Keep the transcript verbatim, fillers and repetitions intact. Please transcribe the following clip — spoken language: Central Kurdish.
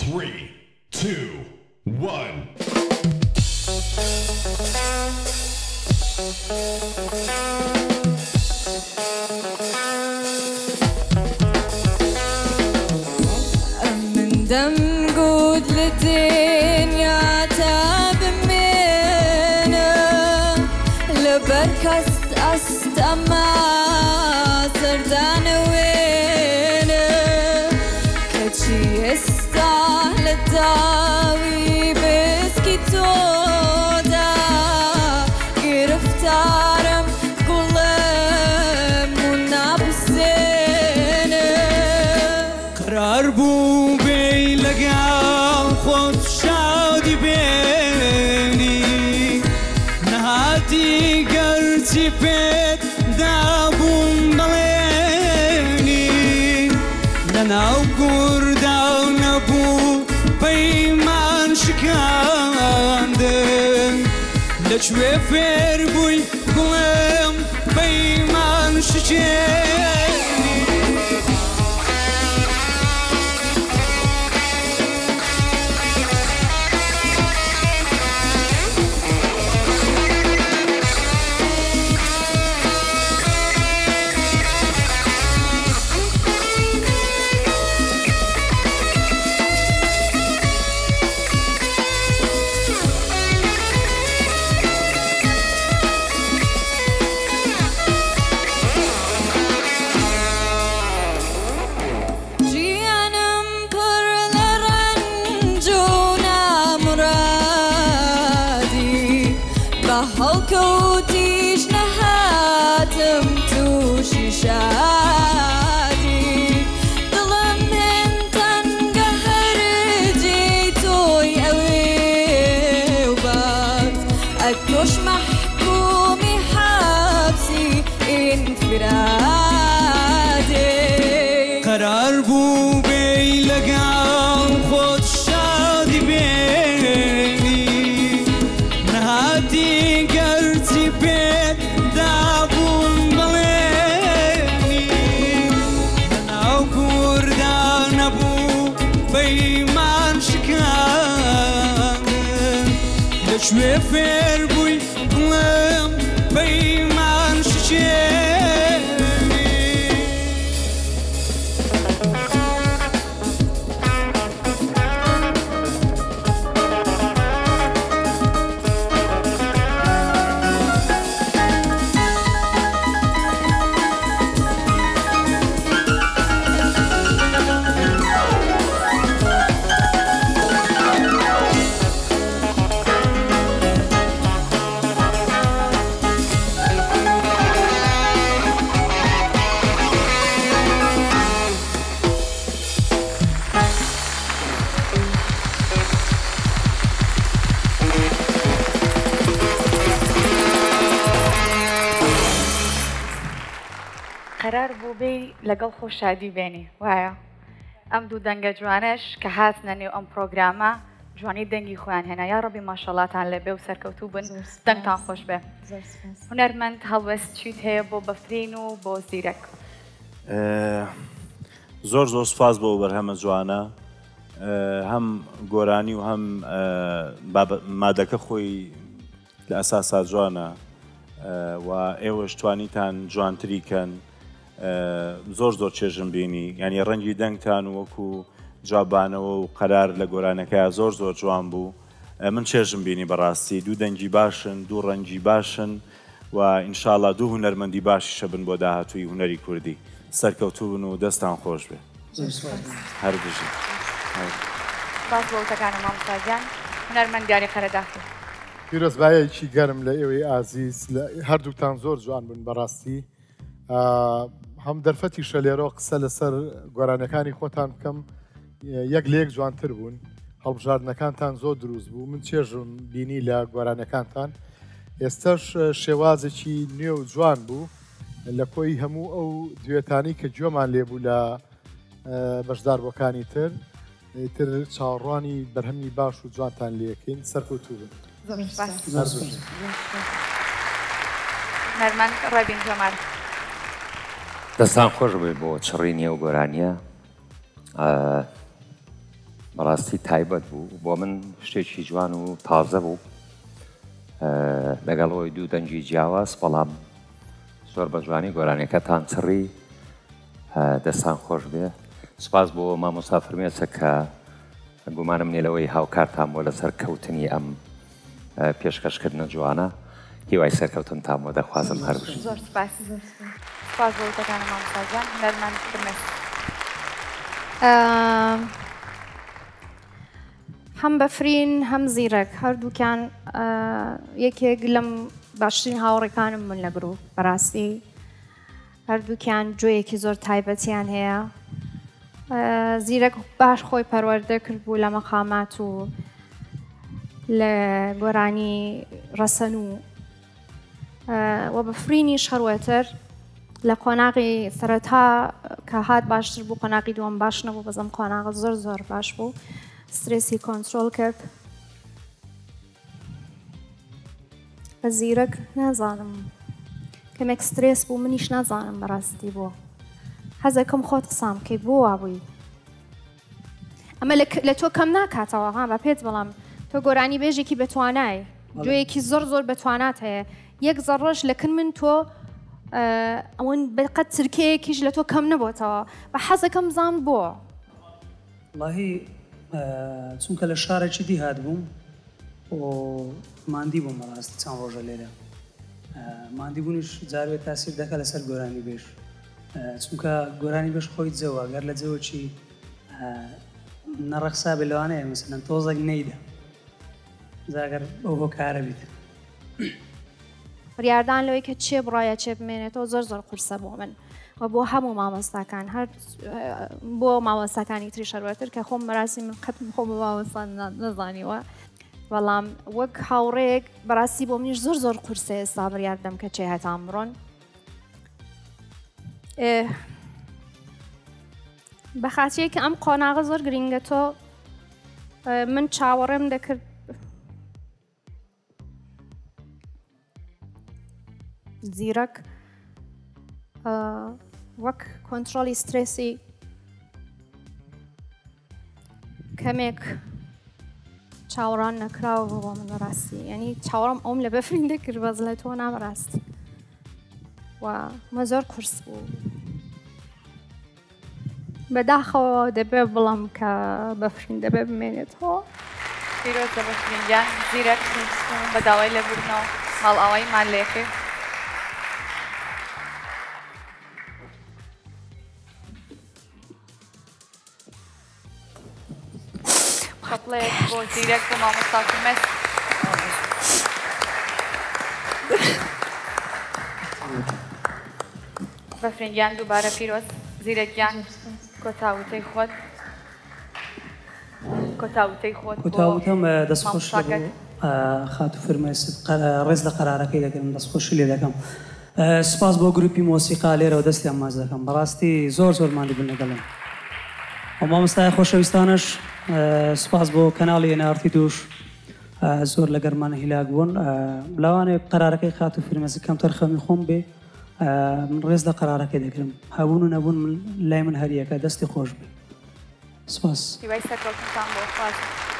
three, two, one. من دم قود للدنيا تاب منه لبركز أستمع سردان وينه كتشي يستاهل الداوي بسكي تودا گرفتارم قلم منابسينه قرار بو بي لقام خود شادي بيني نهاتي قرتي بيت دابون بليني لناو قردا ونبو بيمان شكاندن لشوي فير بوي قلم بيمان شكاندن هالكوتيش نهاتم توشي شادي ظلم هنتن قهر جيتوي اوي وبات اكوش محكومي حبسي انفرادي قرار بو بي لقام خود شادي بيني نهاتي شوي فير بوي قلم بيمان شجيني قرار بوو بێ لەگەڵ خۆشادی بێنی وایە ئەم دوو دەنگە جوانش کە هاتنە نێو ئەم پرۆگرامە جوانی دەنگی خۆیان هێنا یا ڕەبی ماشەڵاتان لەبێ و سەرکەوتوو بن دەنگتان خۆش بێ هونەرمەند هەڵوەست چیت هەیە بۆ بەفرین و بۆ زیرەک زۆر زۆر سپاس بۆ بەرهەمە جوانە هەم گۆرانی و هەم مادەکە خۆی لە ئەساسا جوانە و ئێوەش توانیتان جوانتریکەن زۆر زۆر چێژم بینی ینی ڕەنگی دەنگتان وەکو جوابانەوە و قەرار لە گۆرانەکەی زۆر زۆر جوان بوو من چێژم بینی بەڕاستی دوو دەنگی باشن دوو ڕەنگی باشن و ئینشاڵڵا دوو هونەرمەندی باشیشە بن بۆ داهاتووی هونەری کوردی سەرکەوتوو بن و دەستان خۆش بێ هەردژی باس بۆ وتەکانە مامۆستاگیان هونەرمەندیاری قەرەداخی پیرۆزبایەکی گەرم لە ئێوەی ئازیز هەردووکتان زۆر جوان بن بەڕاستی هەم دەرفەتیشە لێرە قسە لەسەر گۆرانەکانی خۆتان بکەم یەک لە یەک جوانتر بوون هەڵبژاردنەکانتان زۆر دروست بوو من چێژم بینی لە گۆرانەکانتان ئێستاش شێوازێکی نوێ و جوان بوو لە کۆی هەموو ئەو دوێتانی کە گوێمان لێبوو لە بەشداربووەکانی تر تر چاوەڕوانی بەرهەمی باش و جوانتان لێکەین سەرکەوتوو بن. هەرمان ڕێبین جەمال دەستان خۆش بێ بۆ چڕینی ئەو گۆرانیە بەڕاستی تایبەت بوو بۆ من شتێکی جوان و تازە بوو لەگەڵەوەی دوو دەنگی جیاواز بەڵام زۆر بە جوانی گۆرانیەکەتان چڕی دەستان خۆش بێ سوپاس بۆ مامۆستا فرمێسە کە گومانم نێلەوەی هاوکارتان بۆ لەسەر کەوتنی ئەم پێشکەشکردنە جوانە هیوای سەرکەوتنتان بۆ دەخوازم هەر بشین. زۆر سپاس سپاس بۆ وتەکانە مامۆستا جان هونەرمەند فرمێس. هەم بەفرین هەم زیرەک هەردووکیان یەکێک لەم باشترین هاوڕێکانم من لە گرۆ بەڕاستی هەردووکیان جۆیەکی زۆر تایبەتیان هەیە زیرەک باش خۆی پەروەردە کرد بوو لە مەقامات و لە گۆرانی ڕەسەن و وە بەفرینیش هەروەتر لە قۆناغی سەرەتا کە هات باشتر بوو قۆناغی دووەم باش نەبوو بەزەم قۆناغ زۆر زۆر باش بوو سترێسی کۆنترۆل کرد بە زیرەک نازانم کەمێک سترێس بوو منیش نازانم بەڕاستی بووە حەزەکەم خۆت قسام کەی بۆ وابووی ئەمە لە تۆ کەم ناکاتەوە ها بە پێت بەڵام تۆ گۆرانی بێژێکی بەتوانای جۆیەکی زۆر زۆر بەتوانات هەیە یەک زەڕۆژ لەکن من تۆ ئەوەن بەقەت ترکەیەکیش لە تۆ کەم نەبووتەوە بە حەزەکەم زان بۆ واللهی چونکە لە شارێکی دی هات بووم و ماندی بووم بەڕاستی چەند ڕۆژە لێرە ماندی بوونیش جاروێت تاسیر دەکات لەسەر گۆرانی بێژ چونکە گۆرانی بێژ خۆی جەوە گەر لە جەوەکی نەڕەخسا بێ لەوانەیە مەسەلەن تۆزێک نەیدا جاگەر ئەو هۆکارە بیت بڕیاردان لەوەی کە چێ بڕایە چێ بمێنێتەوە زۆر زۆر قورسە بۆ من و بۆ هەموو مامۆستاکان هەر بۆ مامۆستاکانی تری شەروەتر کە خۆم بەڕاستی من قەتم خۆم بە مامۆستان نەزانیوە بەڵام وەک هاوڕێک بەڕاستی بۆ منیش زۆر زۆر قورسە ئێستا بڕیاردەم کە چێ هەتان بڕۆن بە خاچەیە کە ئەم قۆناغە زۆر گرینگە تۆ من چاوەڕێم دەکرد زیرەک وەک کۆنترۆلی سترێسی کەمێک چاوەڕان نەکراوە بۆ من بەڕاستی یعنی چاوەڕم ئەوم لە بەفرین دەکرد بەز لە تۆ نابڕاستی و مە زۆر قورس بوو بەداخەوە دەبێ بڵم کە بەفرین دەبێ بمێنێتەوە پیرۆزە بەفرینجان زیرەک بەداوای لەبوونەوە ماڵ ئاوای مالێکێ خەپڵەیەک بۆ زیرەک بۆ مامۆستا فرمێس بەفرینجان دووبارە پیرۆز زیرەکیان کۆتاوتەی خۆت کۆتاوتەی خۆت کۆتاوتەم دەستخۆش خات و فرمێست ڕێز لە قەرارەکەی دەکەم دەستخۆشی لێ دەکەم سپاس بۆ گروپی مۆسیقا لێرەوە دەستیان ماچ دەکەم بەڕاستی زۆر زۆر ماندی بوون لەگەڵم و مامۆستای خۆشەویستانش سپاس بۆ کەناڵی ئێن ئار تی دووش زۆر لە گەرمانە هیلاک بوون لەوانەیە قەرارەکەی خات و فرمێست کەم تەرخەمی خۆم بێ من ڕێز لە قەرارەکەی دەکرم هەبوون و نەبوون لای من هەریەکە دەستی خۆش بێ سپاس هیوای سەرکەوتنتان بۆ خوازم